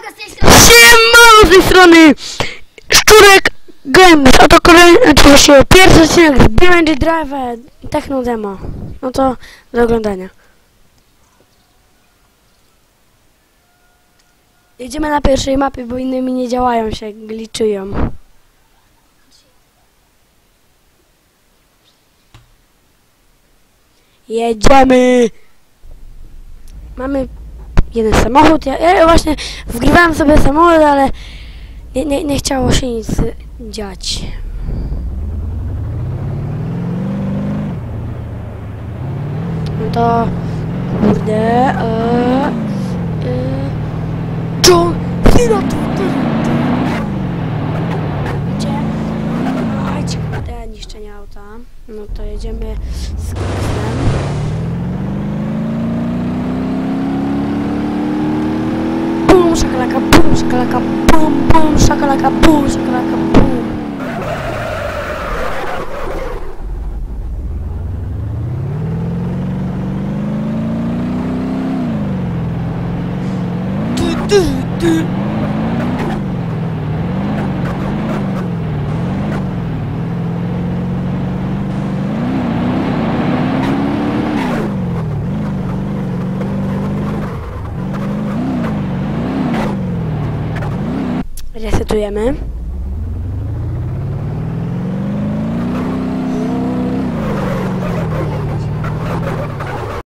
Siemano z tej strony Szczurek Games, a to kolejny, oczywiście pierwszy odcinek z BMG Drive Techno Demo. No to do oglądania. Jedziemy na pierwszej mapie, bo inne mi nie działają, się glitchują. Jedziemy! Mamy jeden samochód. Ja właśnie wgrywałem sobie samochód, ale nie chciało się nic dziać. No to kurde, John Cena gdzie? Ajcie, kurde, niszczenie auta. No to jedziemy z koksem. Bum, szakalaka, bum, szakalaka, bum, bum, szakalaka, bum, szakalaka, bum. Du. Resetujemy.